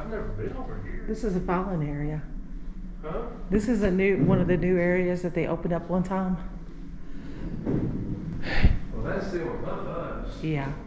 I've never been over here. This is a filing area. Huh? This is one of the new areas that they opened up one time. Well, that's still above us. Yeah.